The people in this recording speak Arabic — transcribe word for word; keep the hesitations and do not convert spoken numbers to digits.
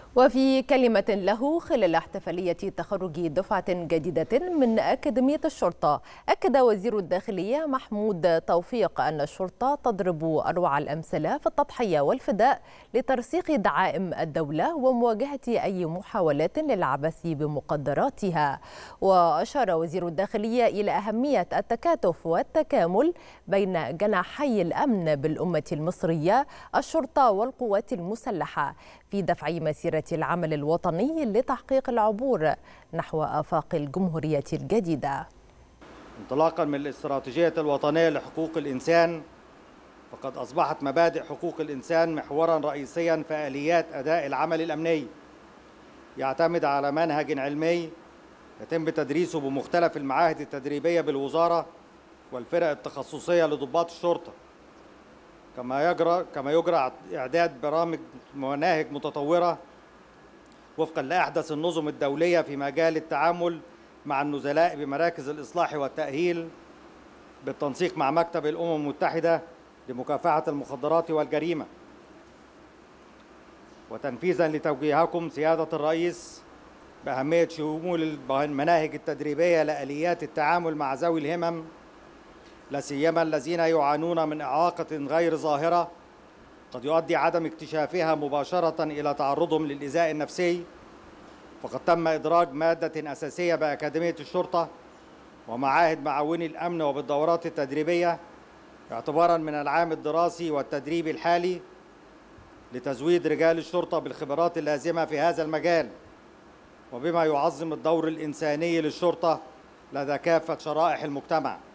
وفي كلمة له خلال احتفالية تخرج دفعة جديدة من أكاديمية الشرطة، أكد وزير الداخلية محمود توفيق أن الشرطة تضرب أروع الأمثلة في التضحية والفداء لترسيخ دعائم الدولة ومواجهة أي محاولات للعبث بمقدراتها. وأشار وزير الداخلية إلى أهمية التكاتف والتكامل بين جناحي الأمن بالأمة المصرية، الشرطة والقوات المسلحة، في دفع مسيرة العمل الوطني لتحقيق العبور نحو آفاق الجمهورية الجديدة. انطلاقا من الاستراتيجية الوطنية لحقوق الإنسان، فقد أصبحت مبادئ حقوق الإنسان محورا رئيسيا في آليات أداء العمل الأمني، يعتمد على منهج علمي يتم تدريسه بمختلف المعاهد التدريبية بالوزارة والفرق التخصصية لضباط الشرطة، كما يجرى كما يجرى إعداد برامج ومناهج متطورة وفقا لأحدث النظم الدولية في مجال التعامل مع النزلاء بمراكز الإصلاح والتأهيل بالتنسيق مع مكتب الأمم المتحدة لمكافحة المخدرات والجريمة. وتنفيذا لتوجيهكم سيادة الرئيس بأهمية شمول المناهج التدريبية لآليات التعامل مع ذوي الهمم، لا سيما الذين يعانون من إعاقة غير ظاهرة قد يؤدي عدم اكتشافها مباشرة إلى تعرضهم للإيذاء النفسي، فقد تم إدراج مادة أساسية بأكاديمية الشرطة ومعاهد معاوني الأمن وبالدورات التدريبية اعتباراً من العام الدراسي والتدريبي الحالي لتزويد رجال الشرطة بالخبرات اللازمة في هذا المجال، وبما يعظم الدور الإنساني للشرطة لدى كافة شرائح المجتمع.